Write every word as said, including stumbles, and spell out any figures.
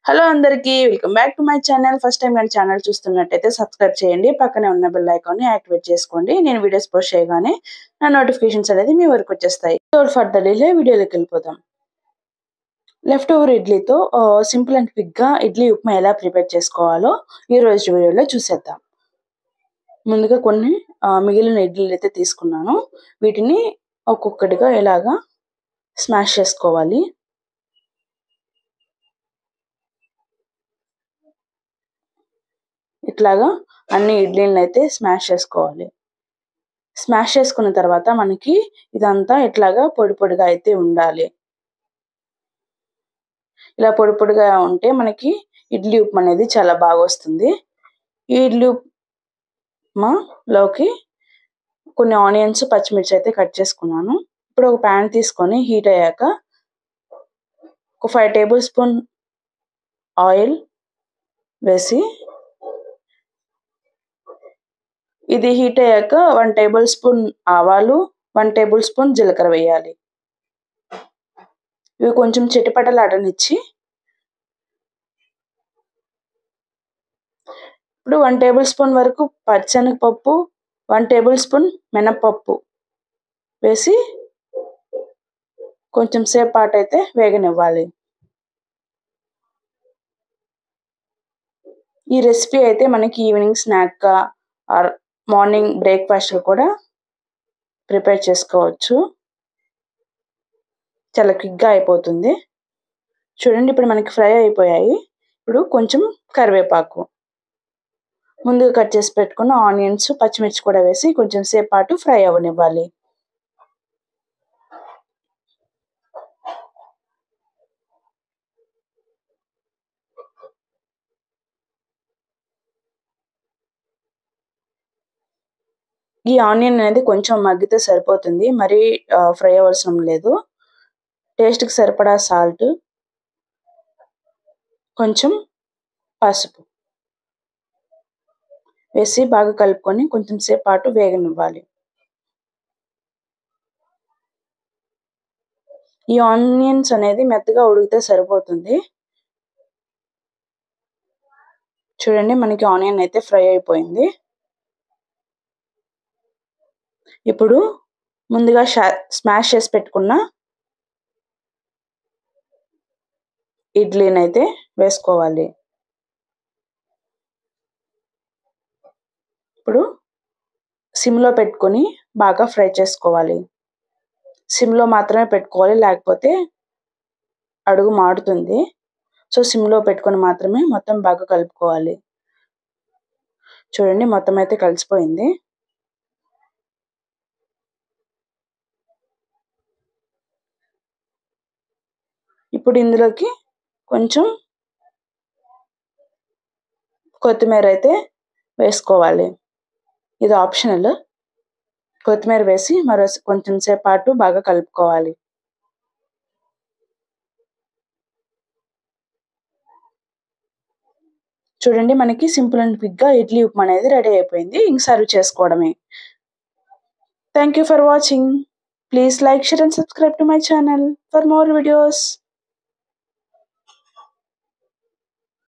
Hello అందరికీ welcome back to my channel. First time మన channel చూస్తున్నట్టయితే సబ్స్క్రైబ్ చేయండి, పక్కనే ఉన్న బెల్ ఐకాన్ని యాక్టివేట్ చేసుకోండి. నేను వీడియోస్ పోస్ట్ చేయగానే నా నోటిఫికేషన్స్ అనేది మీ వరకు వచ్చేస్తాయి. సో ఫర్దర్ డిలే వీడియోలోకి వెళ్ళిపోదాం. లెఫ్ట్ ఓవర్ ఇడ్లీతో సింపుల్ అండ్ క్విక్గా ఇడ్లీ ఉప్మా ఎలా ప్రిపేర్ చేసుకోవాలో ఈ రోజు వీడియోలో చూసేద్దాం. ముందుగా కొన్ని మిగిలిన ఇడ్లీలు అయితే తీసుకున్నాను. వీటిని ఒక్కొక్కటిగా ఇలాగా స్మాష్ చేసుకోవాలి. ఇట్లాగా అన్ని ఇడ్లీలను అయితే స్మాష్ చేసుకోవాలి. స్మాష్ చేసుకున్న తర్వాత మనకి ఇదంతా ఇట్లాగా పొడి పొడిగా అయితే ఉండాలి. ఇలా పొడి పొడిగా ఉంటే మనకి ఇడ్లీ ఉప్మా అనేది చాలా బాగా వస్తుంది. ఈ ఇడ్లీ ఉప్మాలోకి కొన్ని ఆనియన్స్, పచ్చిమిర్చి అయితే కట్ చేసుకున్నాను. ఇప్పుడు ఒక ప్యాన్ తీసుకొని హీట్ అయ్యాక ఒక ఫైవ్ టేబుల్ స్పూన్ ఆయిల్ వేసి, ఇది హీట్ అయ్యాక వన్ టేబుల్ స్పూన్ ఆవాలు, వన్ టేబుల్ స్పూన్ జీలకర్ర వేయాలి. ఇవి కొంచెం చిటపటలాడనిచ్చి ఇప్పుడు వన్ టేబుల్ స్పూన్ వరకు పచ్చనగపప్పు, వన్ టేబుల్ స్పూన్ మినపప్పు వేసి కొంచెం సేపు పాటు అయితే వేగనివ్వాలి. ఈ రెసిపీ అయితే మనకి ఈవినింగ్ స్నాక్గా ఆర్ మార్నింగ్ బ్రేక్ఫాస్ట్ కూడా ప్రిపేర్ చేసుకోవచ్చు. చాలా క్విక్గా అయిపోతుంది. చూడండి, ఇప్పుడు మనకి ఫ్రై అయిపోయాయి. ఇప్పుడు కొంచెం కరివేపాకు, ముందుగా కట్ చేసి పెట్టుకున్న ఆనియన్స్, పచ్చిమిర్చి కూడా వేసి కొంచెం సేపు పాటు ఫ్రై అవ్వనివ్వాలి. ఈ ఆనియన్ అనేది కొంచెం మగ్గితే సరిపోతుంది, మరీ ఫ్రై అవసరం లేదు. టేస్ట్కి సరిపడా సాల్ట్, కొంచెం పసుపు వేసి బాగా కలుపుకొని కొంచెం సేపు పాటు వేగనివ్వాలి. ఈ ఆనియన్స్ అనేది మెత్తగా ఉడికితే సరిపోతుంది. చూడండి, మనకి ఆనియన్ అయితే ఫ్రై అయిపోయింది. ఇప్పుడు ముందుగా స్మాష్ చేసి పెట్టుకున్న ఇడ్లీని అయితే వేసుకోవాలి. ఇప్పుడు సిమ్లో పెట్టుకొని బాగా ఫ్రై చేసుకోవాలి. సిమ్లో మాత్రమే పెట్టుకోవాలి, లేకపోతే అడుగు మాడుతుంది. సో సిమ్లో పెట్టుకొని మాత్రమే మొత్తం బాగా కలుపుకోవాలి. చూడండి, మొత్తం అయితే కలిసిపోయింది. ఇప్పుడు ఇందులోకి కొంచెం కొత్తిమీర అయితే వేసుకోవాలి. ఇది ఆప్షనల్. కొత్తిమీర వేసి మరో కొంచెం సేపు పాటు బాగా కలుపుకోవాలి. చూడండి, మనకి సింపుల్ అండ్ క్విక్గా ఇడ్లీ ఉప్మా అనేది రెడీ అయిపోయింది. ఇంక సర్వ్ చేసుకోవడమే. Thank you for watching. Please like, share and subscribe to my channel for more videos.